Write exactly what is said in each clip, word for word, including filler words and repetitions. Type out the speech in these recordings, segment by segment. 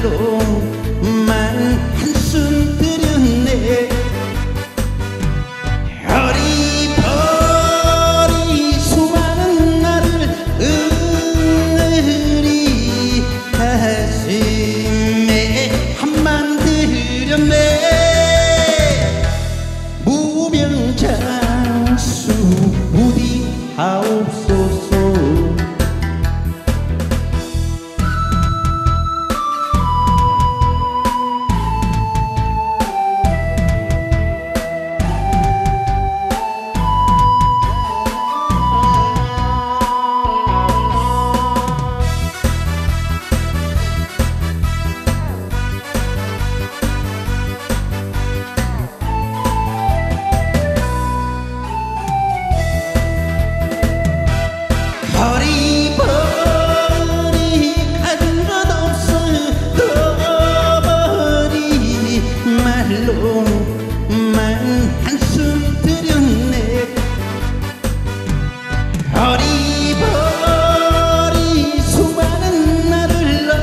말로만 한숨 들였네. 어리버리 수많은 나를 응어리 가슴에 한만 들였네. 무병장수 부디하옵소서. 버리버리 가진 것 없어 떠버리 말로만 한숨 들였네. 어리버리 수많은 나를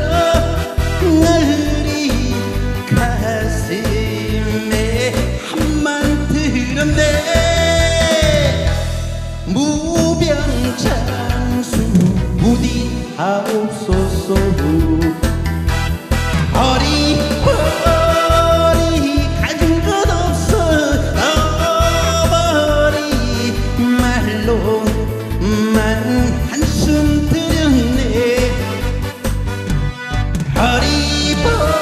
널리 가슴에 한만 들었네. 무병장수 부디하옵소서. 어리버리 가진 것 없어 떠버리 말로만 한숨 들였네. 어리버리